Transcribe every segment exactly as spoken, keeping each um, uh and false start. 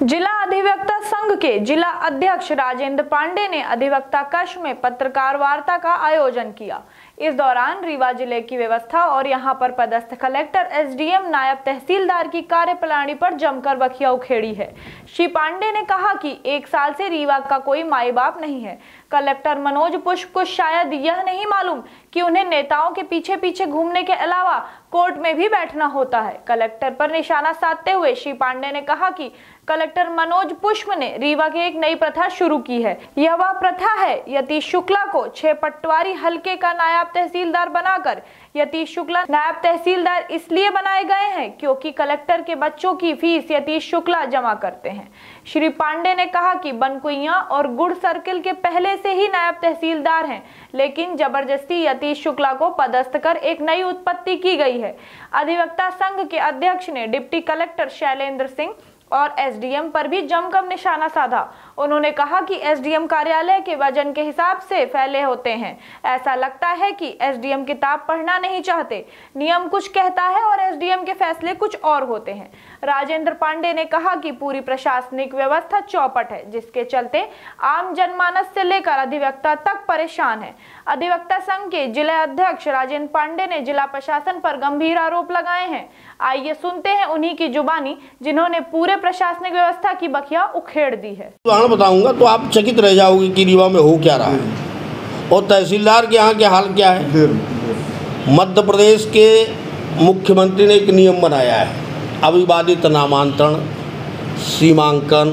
जिला अधिवक्ता संघ के जिला अध्यक्ष राजेंद्र पांडे ने अधिवक्ता कक्ष में पत्रकार वार्ता का आयोजन किया। इस दौरान रीवा जिले की व्यवस्था और यहां पर पदस्थ कलेक्टर, एसडीएम, नायब तहसीलदार की कार्यप्रणाली पर जमकर बखिया उखेड़ी है। श्री पांडे ने कहा कि एक साल से रीवा का कोई माई बाप नहीं है। कलेक्टर मनोज पुष्प को शायद यह नहीं मालूम कि उन्हें नेताओं के पीछे पीछे घूमने के अलावा कोर्ट में भी बैठना होता है। कलेक्टर पर निशाना साधते हुए श्री पांडे ने कहा कि कलेक्टर मनोज पुष्प ने रीवा की एक नई प्रथा शुरू की है। यह वह प्रथा है, यतीश शुक्ला को छह पटवारी हलके का नायब तहसीलदार बनाकर यतीश शुक्ला नायब तहसीलदार इसलिए बनाए गए हैं क्योंकि कलेक्टर के बच्चों की फीस यतीश शुक्ला जमा करते हैं। श्री पांडे ने कहा कि बनकुइया और गुड़ सर्किल के पहले से ही नायब तहसीलदार हैं, लेकिन जबरदस्ती यतीश शुक्ला को पदस्थ कर एक नई उत्पत्ति की गई है। अधिवक्ता संघ के अध्यक्ष ने डिप्टी कलेक्टर शैलेंद्र सिंह और एसडीएम पर भी जमकर निशाना साधा। उन्होंने कहा कि एसडीएम कार्यालय के वजन के हिसाब से फैले होते हैं। ऐसा लगता है कि एसडीएम किताब पढ़ना नहीं चाहते। नियम कुछ कहता है और एसडीएम के फैसले कुछ और होते हैं। राजेंद्र पांडे ने कहा कि पूरी प्रशासनिक व्यवस्था चौपट है, जिसके चलते आम जनमानस से लेकर अधिवक्ता तक परेशान है। अधिवक्ता संघ के जिला अध्यक्ष राजेंद्र पांडे ने जिला प्रशासन पर गंभीर आरोप लगाए हैं। आइए सुनते हैं उन्हीं की जुबानी, जिन्होंने पूरे प्रशासनिक व्यवस्था की बखिया उखेड़ दी है। तो बताऊंगा तो आप चकित रह जाओगे कि रीवा में हो क्या रहा है और तहसीलदार के यहाँ के हाल क्या है। मध्य प्रदेश के मुख्यमंत्री ने एक नियम बनाया है, अविवादित नामांतरण, सीमांकन,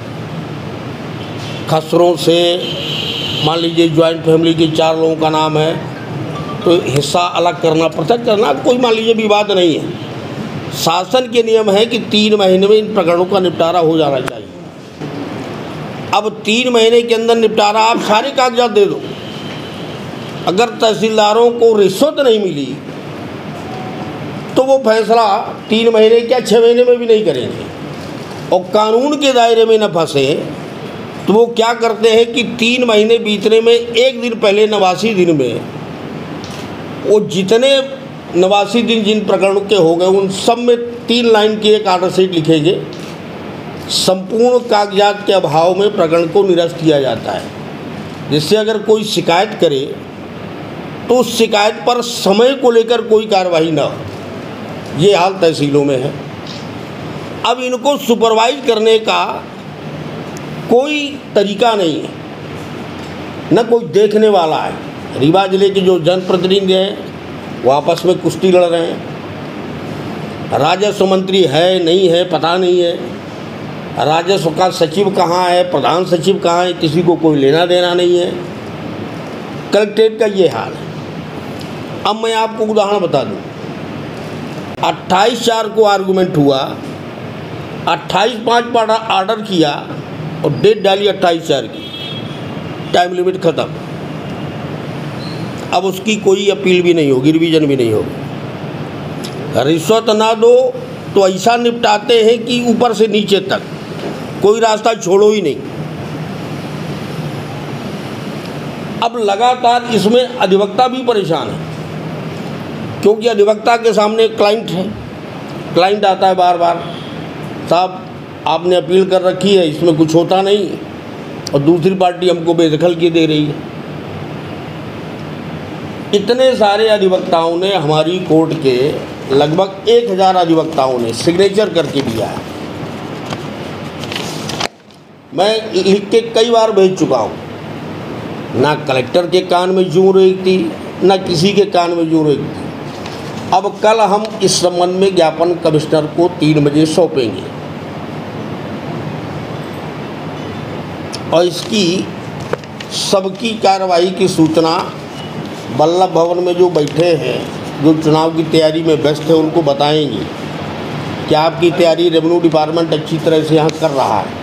खसरों से मान लीजिए ज्वाइंट फैमिली के चार लोगों का नाम है तो हिस्सा अलग करना, पृथक करना, कोई मान लीजिए विवाद नहीं है। शासन के नियम है कि तीन महीने में इन प्रकरणों का निपटारा हो जाना चाहिए। अब तीन महीने के अंदर निपटारा, आप सारे कागजात दे दो। अगर तहसीलदारों को रिश्वत नहीं मिली तो वो फैसला तीन महीने क्या छः महीने में भी नहीं करेंगे। और कानून के दायरे में न फंसे तो वो क्या करते हैं कि तीन महीने बीतने में एक दिन पहले नवासी दिन में वो जितने नवासी दिन जिन प्रकरणों के हो गए उन सब में तीन लाइन की एक आर्डर शीट लिखेंगे। संपूर्ण कागजात के अभाव में प्रकरण को निरस्त किया जाता है, जिससे अगर कोई शिकायत करे तो उस शिकायत पर समय को लेकर कोई कार्रवाई न हो। ये हाल तहसीलों में है। अब इनको सुपरवाइज करने का कोई तरीका नहीं है, न कोई देखने वाला है। रीवा जिले के जो जनप्रतिनिधि हैं वो आपस में कुश्ती लड़ रहे हैं। राजस्व मंत्री है नहीं है पता नहीं है, राजस्व का सचिव कहाँ है, प्रधान सचिव कहाँ है, किसी को कोई लेना देना नहीं है। कलेक्ट्रेट का ये हाल है। अब मैं आपको उदाहरण बता दूं, अट्ठाईस चार को आर्गूमेंट हुआ, अट्ठाईस पाँच पर ऑर्डर किया और डेट डाली अट्ठाईस चार की, टाइम लिमिट ख़त्म। अब उसकी कोई अपील भी नहीं होगी, रिवीजन भी नहीं होगी। रिश्वत ना दो तो ऐसा निपटाते हैं कि ऊपर से नीचे तक कोई रास्ता छोड़ो ही नहीं। अब लगातार इसमें अधिवक्ता भी परेशान है, क्योंकि अधिवक्ता के सामने क्लाइंट है। क्लाइंट आता है बार बार, साहब आपने अपील कर रखी है, इसमें कुछ होता नहीं, और दूसरी पार्टी हमको बेदखल किए दे रही है। इतने सारे अधिवक्ताओं ने हमारी कोर्ट के लगभग एक हज़ार अधिवक्ताओं ने सिग्नेचर करके दिया है। मैं लिख के कई बार भेज चुका हूँ। ना कलेक्टर के कान में जूं रेंगती, ना किसी के कान में जूं रेंगती। अब कल हम इस संबंध में ज्ञापन कमिश्नर को तीन बजे सौंपेंगे और इसकी सबकी कार्रवाई की सूचना वल्लभ भवन में जो बैठे हैं, जो चुनाव की तैयारी में व्यस्त है, उनको बताएंगे कि आपकी तैयारी रेवेन्यू डिपार्टमेंट अच्छी तरह से यहाँ कर रहा है।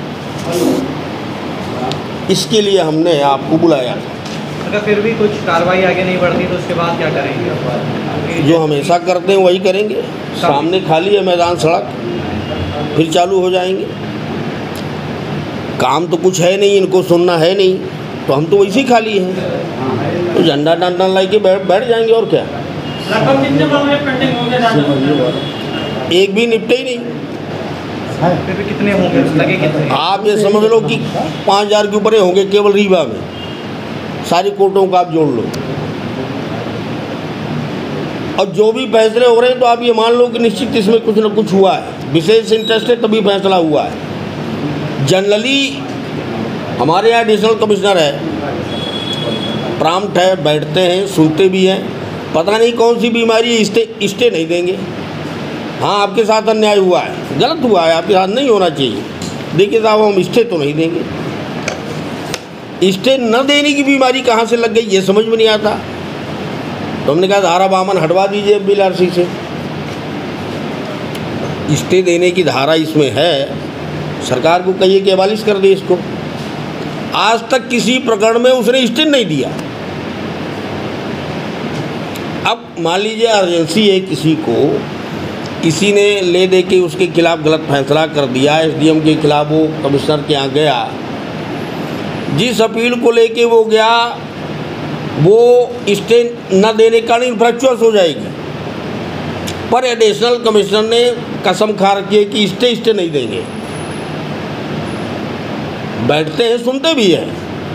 इसके लिए हमने आपको बुलाया। अगर फिर भी कुछ कार्रवाई आगे नहीं बढ़ती तो उसके बाद क्या करेंगे? जो हमेशा करते हैं वही करेंगे। सामने खाली है मैदान, सड़क, फिर चालू हो जाएंगे। काम तो कुछ है नहीं, इनको सुनना है नहीं, तो हम तो वैसे ही खाली हैं, तो झंडा डंडा ला के बैठ बैठ जाएंगे। और क्या, कितने मामले पेंडिंग होंगे? एक भी निपटे ही नहीं। फिर भी कितने होंगे, लगे कितने? आप ये समझ लो कि पाँच हज़ार के ऊपर ही होंगे केवल रीवा में, सारी कोर्टों का आप जोड़ लो। और जो भी फैसले हो रहे हैं तो आप ये मान लो कि निश्चित इसमें कुछ न कुछ हुआ है, विशेष इंटरेस्ट है तभी फैसला हुआ है। जनरली हमारे यहाँ एडिशनल कमिश्नर है, प्राम्प्ट है, बैठते हैं, सुनते भी हैं। पता नहीं कौन सी बीमारी है, स्टे स्टे नहीं देंगे। हाँ, आपके साथ अन्याय हुआ है, गलत हुआ है, आपके साथ नहीं होना चाहिए, देखिए साहब हम स्टे तो नहीं देंगे। स्टे न देने की बीमारी कहाँ से लग गई ये समझ में नहीं आता। तो हमने कहा धारा बावन हटवा दीजिए बिल आर सी से। स्टे देने की धारा इसमें है, सरकार को कहिए कि अबालिश कर दे इसको। आज तक किसी प्रकरण में उसने स्टे नहीं दिया। अब मान लीजिए अर्जेंसी है, किसी को किसी ने ले दे के उसके खिलाफ गलत फैसला कर दिया, एसडीएम के खिलाफ वो कमिश्नर के यहाँ गया, जिस अपील को लेके वो गया वो स्टे न देने का इन्फ्रैक्चुअस हो जाएगी। पर एडिशनल कमिश्नर ने कसम खा रखी है कि स्टे स्टे नहीं देंगे। बैठते हैं, सुनते भी हैं,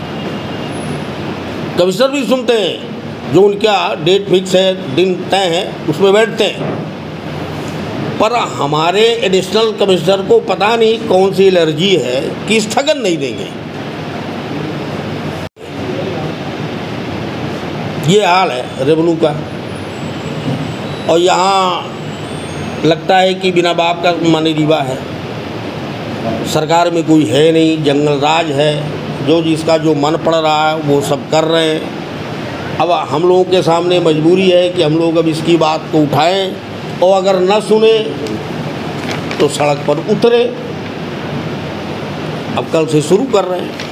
कमिश्नर भी सुनते हैं, जो उनका डेट फिक्स है, दिन तय है, उसमें बैठते हैं। पर हमारे एडिशनल कमिश्नर को पता नहीं कौन सी एलर्जी है कि स्थगन नहीं देंगे। ये हाल है रेवेन्यू का। और यहाँ लगता है कि बिना बाप का माने रीवा है, सरकार में कोई है नहीं, जंगल राज है, जो जिसका जो मन पड़ रहा है वो सब कर रहे हैं। अब हम लोगों के सामने मजबूरी है कि हम लोग अब इसकी बात को उठाएं, और अगर न सुने तो सड़क पर उतरे। अब कल से शुरू कर रहे हैं।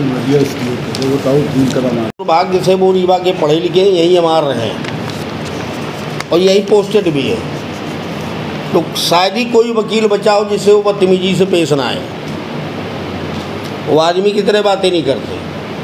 भाग्य से वो रीवा के पढ़े लिखे यहीं हमारे रहे हैं और यहीं पोस्टेड भी है, तो शायद ही कोई वकील बचा हो जिससे वो बदतमीजी से पेश ना आए। वो आदमी की तरह बातें नहीं करते,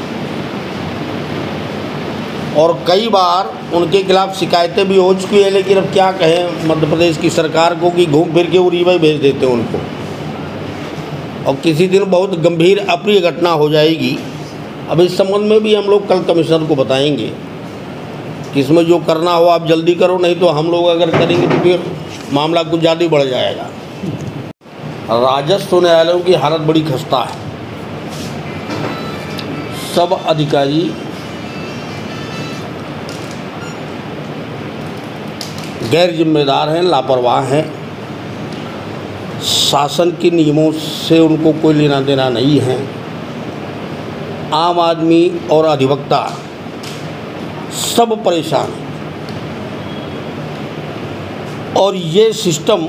और कई बार उनके खिलाफ शिकायतें भी हो चुकी है। लेकिन अब क्या कहें मध्य प्रदेश की सरकार को कि घूम फिर के वो रीवा ही भेज देते हैं उनको। और किसी दिन बहुत गंभीर अप्रिय घटना हो जाएगी। अब इस संबंध में भी हम लोग कल कमिश्नर को बताएंगे कि इसमें जो करना हो आप जल्दी करो, नहीं तो हम लोग अगर करेंगे तो फिर मामला कुछ ज़्यादा ही बढ़ जाएगा। राजस्व न्यायालयों की हालत बड़ी खस्ता है। सब अधिकारी गैर जिम्मेदार हैं, लापरवाह हैं, शासन के नियमों से उनको कोई लेना देना नहीं है। आम आदमी और अधिवक्ता सब परेशान हैं, और ये सिस्टम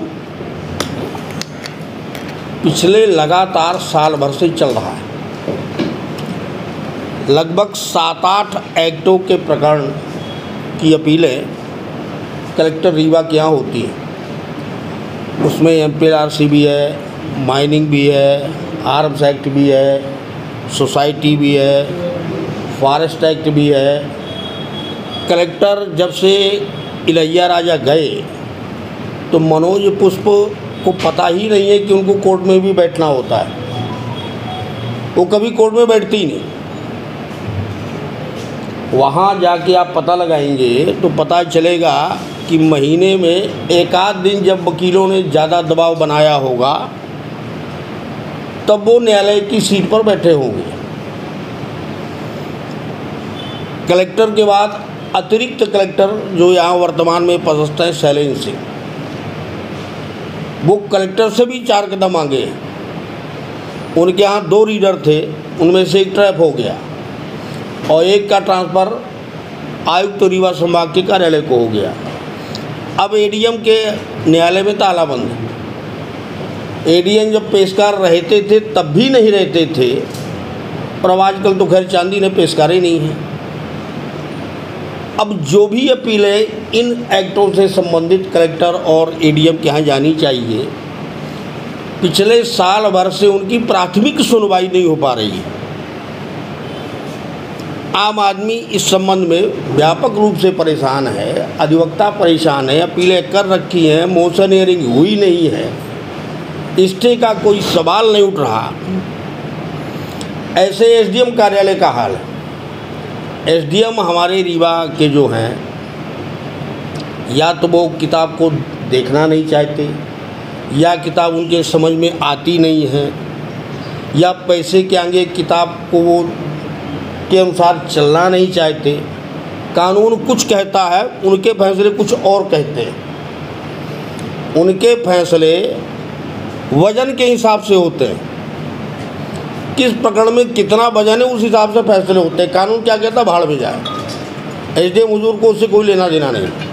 पिछले लगातार साल भर से चल रहा है। लगभग सात आठ एक्टों के प्रकरण की अपीलें कलेक्टर रीवा के यहाँ होती है। उसमें M P L R C भी है, माइनिंग भी है, आर्म्स एक्ट भी है, सोसाइटी भी है, फॉरेस्ट एक्ट भी है। कलेक्टर जब से इलैया राजा गए तो मनोज पुष्प को पता ही नहीं है कि उनको कोर्ट में भी बैठना होता है। वो कभी कोर्ट में बैठती ही नहीं। वहाँ जाके आप पता लगाएंगे तो पता चलेगा कि महीने में एक आध दिन जब वकीलों ने ज़्यादा दबाव बनाया होगा तब वो न्यायालय की सीट पर बैठे होंगे। कलेक्टर के बाद अतिरिक्त कलेक्टर जो यहाँ वर्तमान में पदस्थ हैं शैलेंद्र सिंह, वो कलेक्टर से भी चार कदम आगे। उनके यहाँ दो रीडर थे, उनमें से एक ट्रैप हो गया और एक का ट्रांसफ़र आयुक्त रीवा संभाग के कार्यालय को हो गया। अब एडीएम के न्यायालय में ताला बंद है। एडीएम जब पेशकार रहते थे तब भी नहीं रहते थे, और अब आजकल तो खैर चांदी ने पेशकार ही नहीं है। अब जो भी अपीलें इन एक्टों से संबंधित कलेक्टर और एडीएम के यहाँ जानी चाहिए, पिछले साल भर से उनकी प्राथमिक सुनवाई नहीं हो पा रही है। आम आदमी इस संबंध में व्यापक रूप से परेशान है, अधिवक्ता परेशान है, अपीलें कर रखी हैं, मोशन हियरिंग हुई नहीं है। स्टे का कोई सवाल नहीं उठ रहा। ऐसे एसडीएम कार्यालय का हाल है। एसडीएम हमारे रीवा के जो हैं, या तो वो किताब को देखना नहीं चाहते, या किताब उनके समझ में आती नहीं है, या पैसे के आगे किताब को वो के अनुसार चलना नहीं चाहते। कानून कुछ कहता है, उनके फैसले कुछ और कहते हैं। उनके फैसले वजन के हिसाब से होते हैं, किस प्रकरण में कितना वजन है उस हिसाब से फैसले होते हैं। कानून क्या कहता है, भाड़ में जाए। एसडीएम हुजूर को उससे कोई लेना देना नहीं।